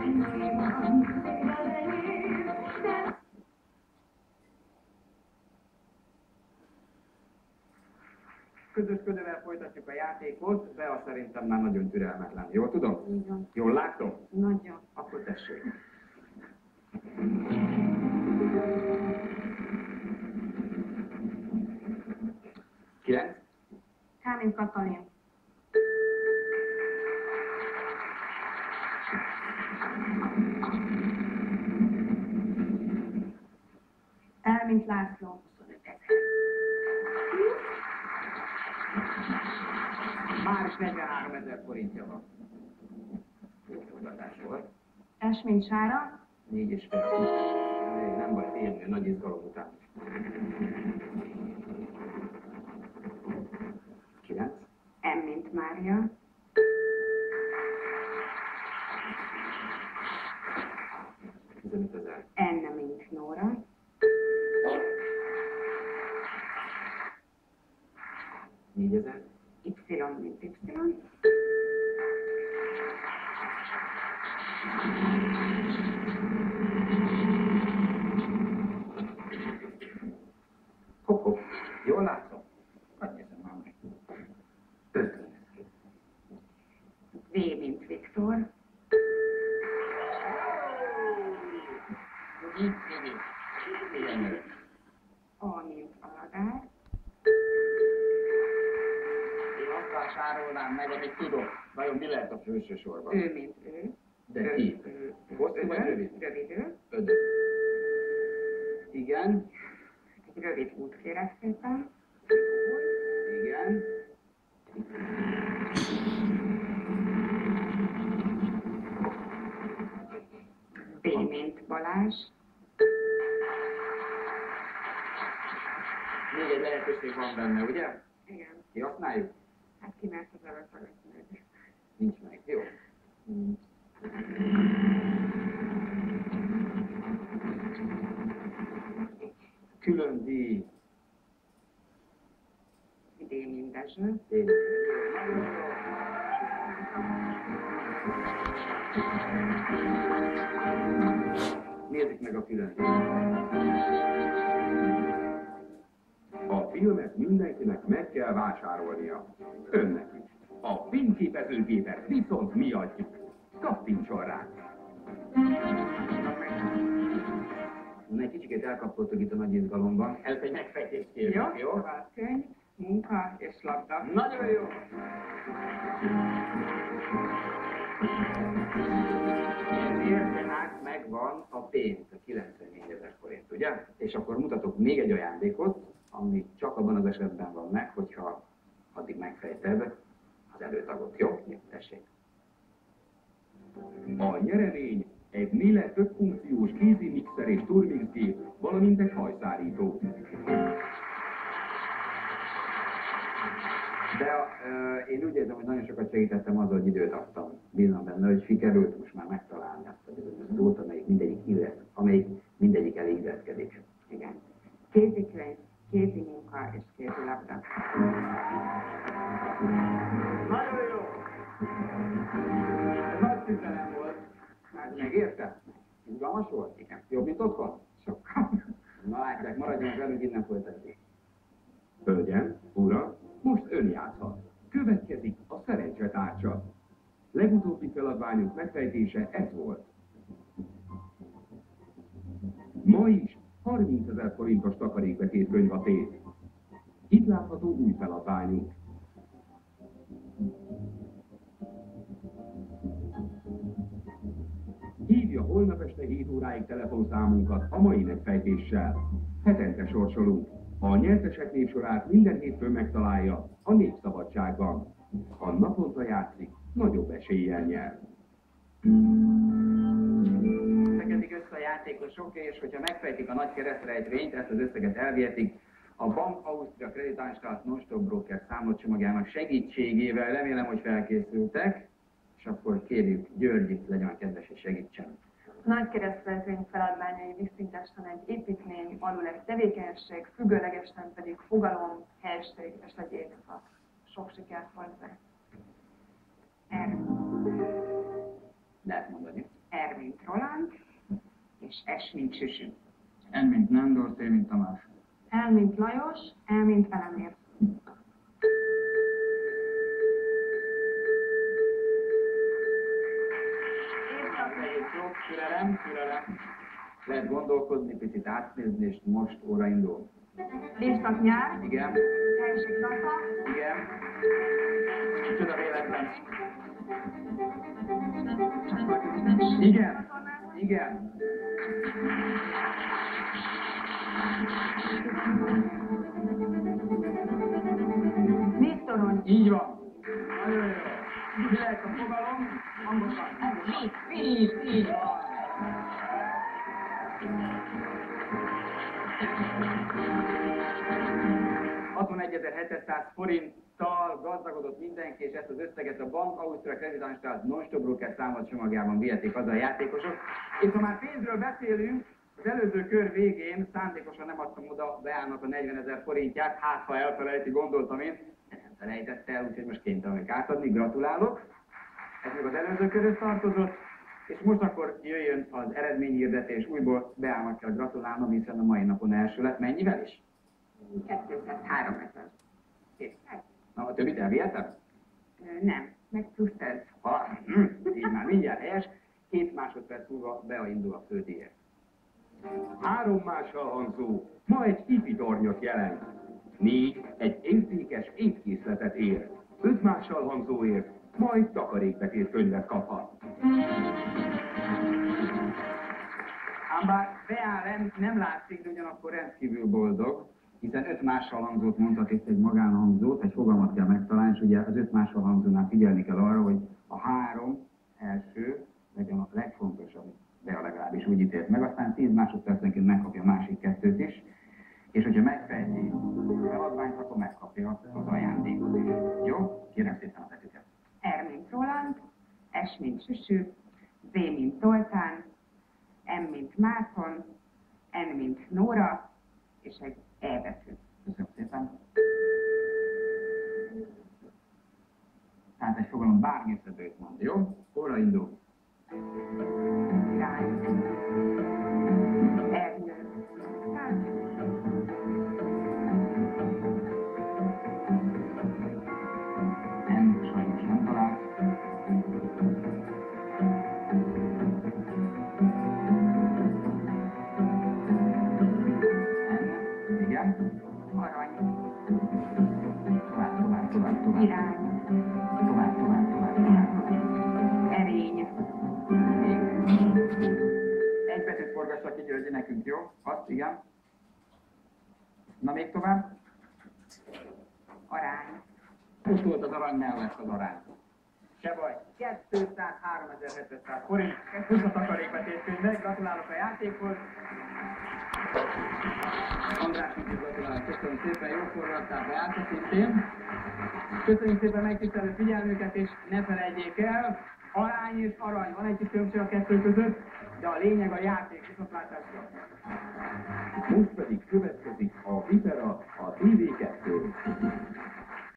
Közösködővel folytatjuk a játékot, de azt szerintem már nagyon türelmetlen. Jól tudom? Igen. Jól látom? Nagyon. Akkor tessék. Kilenc? K, mint Katalin. L, mint László. Már is 43 000 forintja van. Jó kimutatás volt. S, mint Sára. 4,5. Nem baj, félni, nagy izgalom után. 9. M, mint Mária. 15 000. N, mint Nóra. 4 000. Y, mint Y. Hopp. Jól látszom? Hadd nézem már meg. 50 000. V, mint Viktor. A, mint Alagár. Én azt vásárolnám meg, amit tudok. Vajon mi lehet a főső sorban? Ő, mint ő. De ki? Hosszú vagy rövid? Rövidül. 5. Igen. Egy rövid út, kérek szépen. Igen. B, mint Balázs. Még egy lehetőség van benne, ugye? Igen. Kihasználjuk? Hát ki mert az előtt meg. Nincs meg. Jó. Külön díj. D, mint Dezső. Nézzük meg a külön díjat. A filmet mindenkinek meg kell vásárolnia. Önnek is. A fényképezőgépet viszont mi adjuk. Kattintson rá! Egy kicsit elkapkodtuk itt a nagy izgalomban. Ez egy megfejtést kérjük, jó? Szóval könyv, munka és labda. Nagyon jó! Ezért tehát megvan a pénz, a 94 000 forint, ugye? És akkor mutatok még egy ajándékot, ami csak abban az esetben van meg, hogyha addig megfejted az előtagot, jó? Tessék! A nyeremény egy Miele többfunkciós kézi mixer és turmixgép, valamint egy hajszárító. De én úgy érzem, hogy nagyon sokat segítettem azzal, hogy időt adtam. Bízom benne, hogy sikerült most már megtalálni azt a bizonyos szót, amelyik mindegyik elég illeszkedik. Igen. Kézikönyv, kézi munka és kézi labda. Nagyon jó! Nagy küzdelem volt. Hát megérte? Izgalmas volt? Igen. Jobb, mint otthon? Sokkal. Na látják, maradjon velünk, innen folytatjuk. Hölgyem, ura, most ön játszhat. Következik a szerencsetárcsa. Legutóbbi feladványunk megfejtése ez volt. Ma is 30 000 forintos takarékbetétkönyv a tét. Itt látható új feladványunk. Hívja holnap este 7 óráig telefonszámunkat a mai megfejtéssel. Hetente sorsolunk. A nyertesek névsorát minden hétfőn megtalálja a Népszabadságban. Ha naponta játszik, nagyobb eséllyel nyer. Fekedik össze a játékosok, és hogyha megfejtik a nagy keresztrejtvényt, ezt az összeget elvihetik a Bank Ausztria Kreditanstalt Non-Stop Broker számlacsomagjának segítségével. Remélem, hogy felkészültek, és akkor kérjük Györgyit, legyen a kedves, és segítsen. A nagy keresztrejtvény feladványai visszintesen egy építmény, alul egy tevékenység, függőlegesen pedig fogalom, helység és egyéb szak. Sok sikert hozzá. R. Lehet mondani. R. S mint Süsű. N mint Nándor, T mint Tamás. L mint Lajos, E mint Elemér. Türelem. Lehet gondolkodni, picit átnézni, és most óra indul. Évszak nyár. Igen. Helység napja. Igen. Micsoda véletlen. Igen. Víztorony. Így van. Nagyon jó. Mi lehet a fogalom? Hangosan. Víz. Így van. forinttal gazdagodott mindenki, és ezt az összeget a bank Ausztria Kreditanstalt non-stop broker számolt csomagjában vihetik haza a játékosok. És ha már pénzről beszélünk, az előző kör végén szándékosan nem adtam oda Beának a 40 000 forintját, hát ha elfelejti, gondoltam én, de nem felejtette el, úgyhogy most kénytelen vagyok átadni, gratulálok. Ez még az előző körhöz tartozott, és most akkor jöjjön az eredményhirdetés, újból Beának kell gratulálnom, hiszen a mai napon első lett. Mennyivel is? 203 ezer. Na, a többit elvihetem? Nem, meg plusz ez. Így már mindjárt helyes. 2 másodperc múlva beindul a fődíjért. 3 mással hangzó, ma egy ifi tornyot jelent. 4 egy értékes étkészletet ér. 5 mással hangzóért majd takarékbetét könyvet kaphat. Ám bár Beán nem látszik, de ugyanakkor rendkívül boldog, hiszen 5 mással hangzót mondhat itt egy magánhangzót, egy fogalmat kell megtalálni, és ugye az 5 mással hangzónál figyelni kell arra, hogy a 3 első legyen a legfontosabb, de legalábbis úgy ítélt meg, aztán 10 másodpercenként megkapja a másik 2-t is, és hogyha megfejti a feladványt, akkor megkapja az ajándékot is. Jó? Kérem szépen a betűket. R mint Roland, S mint Süsű, Z mint Zoltán, M mint Márton, N mint Nóra, és egy E betű. Köszönöm szépen. Tehát egy fogalom bármi összetőt mond, jó? Óra indul. Irány. Ernyő. Nem, sajnos nem talál. Igen. Arany. Tovább. Irány. Tovább. Erény. Egy betűt forgassak így, hogy nekünk, jó? Azt, igen. Na még tovább. Arány. Ott volt az arany mellett az arány. Se baj. 203.700 forint. Plusz a takarékbetétkönyvnek. Gratulálok a játékhoz. Andrásnak is gratulálok. Köszönöm szépen, jól forradtál be át szintén. Köszönjük szépen megtisztelő figyelmüket, és ne felejtjék el, arány és arany. Van egy kis különbség a kettő között, de a lényeg a játék, viszontlátásra. Most pedig következik a Vipera, a TV2